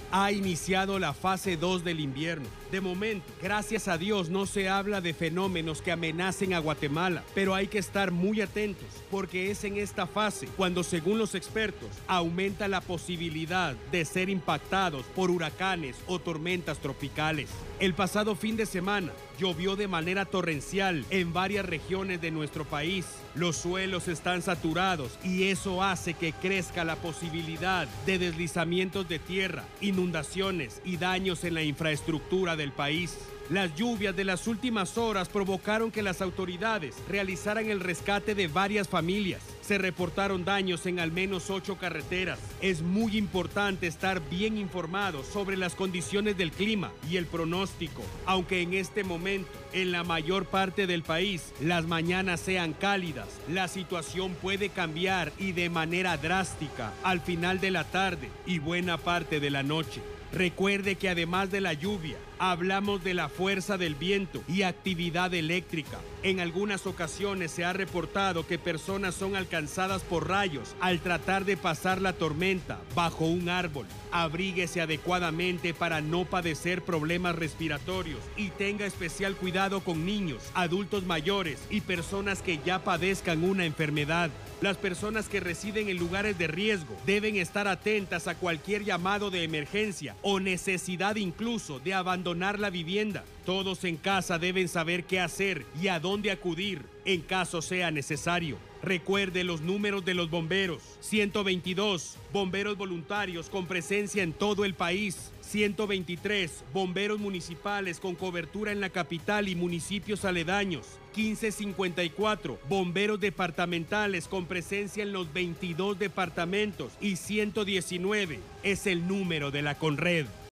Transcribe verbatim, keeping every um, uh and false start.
Ha iniciado la fase dos del invierno. De momento, gracias a Dios, no se habla de fenómenos que amenacen a Guatemala, pero hay que estar muy atentos porque es en esta fase cuando, según los expertos, aumenta la posibilidad de ser impactados por huracanes o tormentas tropicales. El pasado fin de semana llovió de manera torrencial en varias regiones de nuestro país. Los suelos están saturados y eso hace que crezca la posibilidad de deslizamientos de tierra, inundaciones y daños en la infraestructura del país. Las lluvias de las últimas horas provocaron que las autoridades realizaran el rescate de varias familias. Se reportaron daños en al menos ocho carreteras. Es muy importante estar bien informados sobre las condiciones del clima y el pronóstico. Aunque en este momento, en la mayor parte del país, las mañanas sean cálidas, la situación puede cambiar y de manera drástica al final de la tarde y buena parte de la noche. Recuerde que además de la lluvia, hablamos de la fuerza del viento y actividad eléctrica. En algunas ocasiones se ha reportado que personas son alcanzadas por rayos al tratar de pasar la tormenta bajo un árbol. Abríguese adecuadamente para no padecer problemas respiratorios y tenga especial cuidado con niños, adultos mayores y personas que ya padezcan una enfermedad. Las personas que residen en lugares de riesgo deben estar atentas a cualquier llamado de emergencia o necesidad incluso de abandonar la vivienda. Todos en casa deben saber qué hacer y a dónde acudir en caso sea necesario. Recuerde los números de los bomberos: ciento veintidós, bomberos voluntarios con presencia en todo el país; ciento veintitrés, bomberos municipales con cobertura en la capital y municipios aledaños; quince cincuenta y cuatro, bomberos departamentales con presencia en los veintidós departamentos; y ciento diecinueve es el número de la Conred.